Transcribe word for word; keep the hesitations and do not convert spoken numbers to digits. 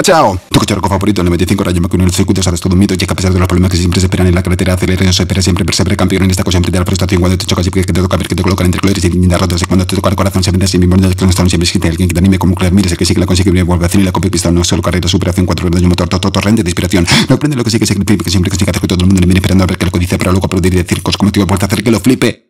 chao. Tu coche rojo favorito, el noventa y cinco Rayo McQueen en el circuito, sabes todo un mito, y que a pesar de los problemas que siempre se esperan en la carretera, acelera, no se espera, siempre persevera, campeón en esta cosa, enfrente a la frustración cuando te chocas y que te toca ver que te colocan entre colores y lindas rotas, y cuando te toca el corazón se vende así mismo, no están siempre existe alguien que te anime como un mires el que sí que la consigue bien, vuelve a hacer y la copia pistón, no solo carrera, superación, cuatro ruedas y un motor, todo torrente de inspiración, no aprende lo que sí que se que siempre consigue hacer que todo el mundo le viene esperando a ver que lo que dice, pero luego aplaudir y decir cosas como te iba a hacer que lo flipe.